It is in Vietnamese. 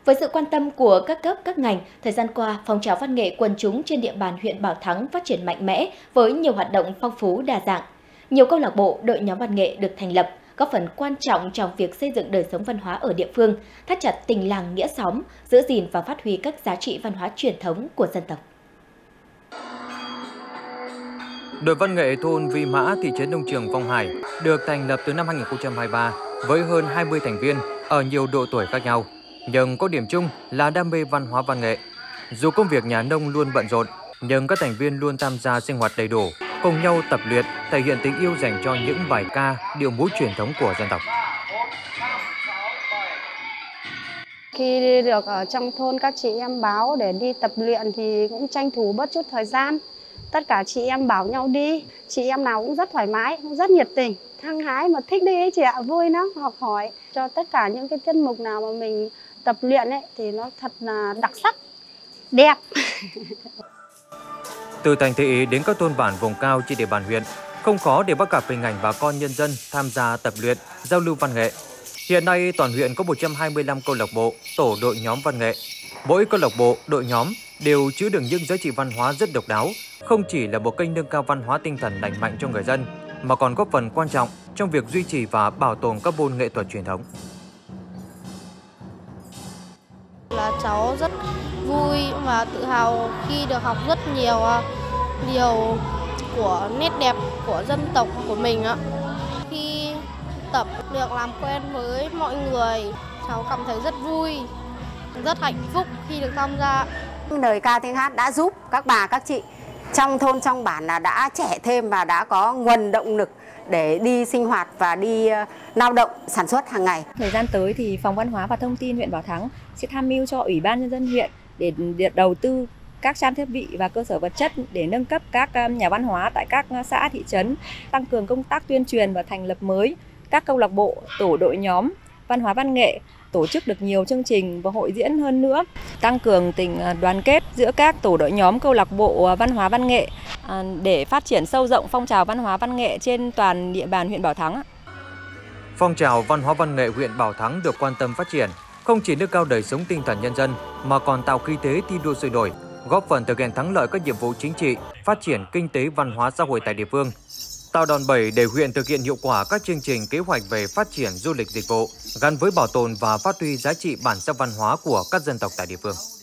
Với sự quan tâm của các cấp, các ngành, thời gian qua, phong trào văn nghệ quần chúng trên địa bàn huyện Bảo Thắng phát triển mạnh mẽ với nhiều hoạt động phong phú đa dạng. Nhiều câu lạc bộ, đội nhóm văn nghệ được thành lập, góp phần quan trọng trong việc xây dựng đời sống văn hóa ở địa phương, thắt chặt tình làng nghĩa xóm, giữ gìn và phát huy các giá trị văn hóa truyền thống của dân tộc. Đội văn nghệ thôn Vi Mã, thị trấn Nông Trường, Phong Hải được thành lập từ năm 2023 với hơn 20 thành viên ở nhiều độ tuổi khác nhau, nhưng có điểm chung là đam mê văn hóa văn nghệ. Dù công việc nhà nông luôn bận rộn, nhưng các thành viên luôn tham gia sinh hoạt đầy đủ, cùng nhau tập luyện, thể hiện tình yêu dành cho những bài ca, điệu múa truyền thống của dân tộc. Khi được ở trong thôn các chị em báo để đi tập luyện thì cũng tranh thủ bớt chút thời gian. Tất cả chị em bảo nhau đi, chị em nào cũng rất thoải mái, cũng rất nhiệt tình, hăng hái mà thích đi ấy chị ạ, vui lắm, học hỏi cho tất cả những cái tiết mục nào mà mình tập luyện ấy thì nó thật là đặc sắc, đẹp. Từ thành thị đến các thôn bản vùng cao trên địa bàn huyện, không khó để bắt gặp hình ảnh bà con nhân dân tham gia tập luyện, giao lưu văn nghệ. Hiện nay toàn huyện có 125 câu lạc bộ, tổ đội nhóm văn nghệ. Mỗi câu lạc bộ, đội nhóm đều chứa đựng những giá trị văn hóa rất độc đáo, không chỉ là một kênh nâng cao văn hóa tinh thần lành mạnh cho người dân, mà còn góp phần quan trọng trong việc duy trì và bảo tồn các môn nghệ thuật truyền thống. Là cháu rất vui và tự hào khi được học rất nhiều điều của nét đẹp của dân tộc của mình ạ. Khi tập được làm quen với mọi người, cháu cảm thấy rất vui, rất hạnh phúc khi được tham gia. Lời ca tiếng hát đã giúp các bà, các chị trong thôn, trong bản là đã trẻ thêm và đã có nguồn động lực để đi sinh hoạt và đi lao động sản xuất hàng ngày. Thời gian tới thì Phòng Văn hóa và Thông tin huyện Bảo Thắng sẽ tham mưu cho Ủy ban Nhân dân huyện để đầu tư các trang thiết bị và cơ sở vật chất để nâng cấp các nhà văn hóa tại các xã, thị trấn, tăng cường công tác tuyên truyền và thành lập mới các câu lạc bộ, tổ đội nhóm văn hóa văn nghệ, tổ chức được nhiều chương trình và hội diễn hơn nữa, tăng cường tình đoàn kết giữa các tổ đội nhóm câu lạc bộ văn hóa văn nghệ để phát triển sâu rộng phong trào văn hóa văn nghệ trên toàn địa bàn huyện Bảo Thắng. Phong trào văn hóa văn nghệ huyện Bảo Thắng được quan tâm phát triển, không chỉ nâng cao đời sống tinh thần nhân dân mà còn tạo khí thế thi đua sôi nổi, góp phần thực hiện thắng lợi các nhiệm vụ chính trị, phát triển kinh tế văn hóa xã hội tại địa phương, tạo đòn bẩy để huyện thực hiện hiệu quả các chương trình kế hoạch về phát triển du lịch dịch vụ gắn với bảo tồn và phát huy giá trị bản sắc văn hóa của các dân tộc tại địa phương.